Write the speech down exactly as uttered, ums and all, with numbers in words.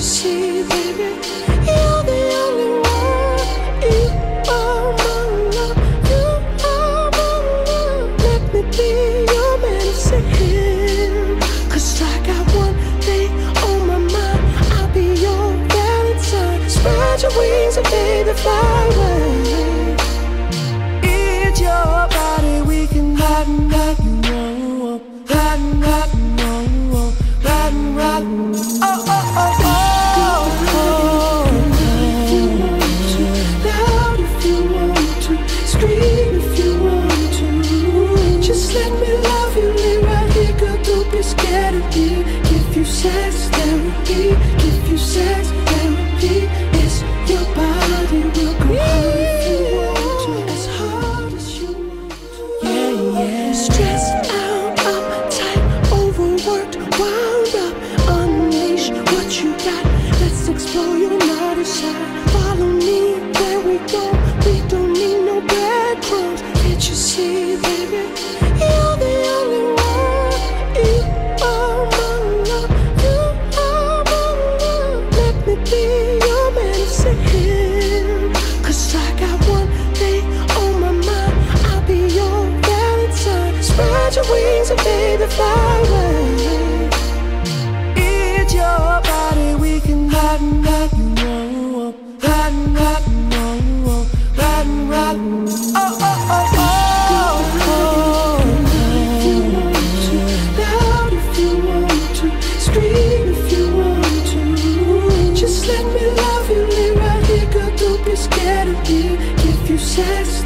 see, baby, you're the only one. You are my love, you are my love. Let me be your medicine, 'cause I got one thing on my mind. I'll be your Valentine. Spread your wings and baby, fly away. It's your body, we can hide and hide and roll, hide and hide and roll, hide and rock. Oh, oh, oh, oh. Scared of me. Give you sex therapy, give you sex therapy. It's your body will go hard if you want to, as hard as you want to. Yeah, yeah. Stressed out, uptight, overworked, wound up. Unleash what you got. Let's explore your naughty side. Follow me where we go. We don't need no breadcrumbs. Can't you see, baby? You're the only one. Be your medicine, 'cause I got one thing on my mind. I'll be your Valentine. Spread your wings and baby, fly away. It's your body, we can hide and hide and roll, hide and hide and roll, hide and rock. Oh, oh, oh, oh. If you want to, loud if you want to, scream if you want to. Just let me love you, lay right here, girl, don't be scared of me. Give you sex